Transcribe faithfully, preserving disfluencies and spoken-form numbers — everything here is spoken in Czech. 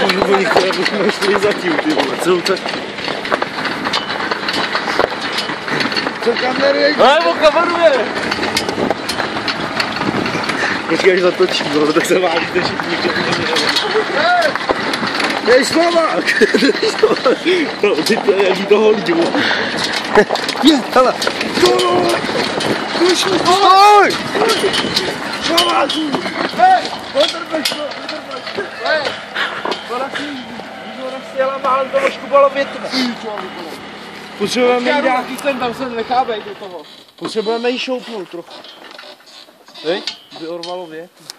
Oni chtěli, abychom šli zatím, ty vole. Co to? Co kameruje? Ale on kameruje! Počkej, až zatočím, no, tak se válíte všichni, že Dej Slovák! Dej Slovák! No, ty to je, jaký to holí, vole. Je, hele! Kušu, stoj! Slováku! Hej! Podrbeš to, podrbeš! Hej! Ona si, ona si jela málem to ložku bylo větve. Potřebujeme Nějaký ten tam se nechábej do toho. Potřebujeme jí šoupnout trochu. Hej? By orvalo větve.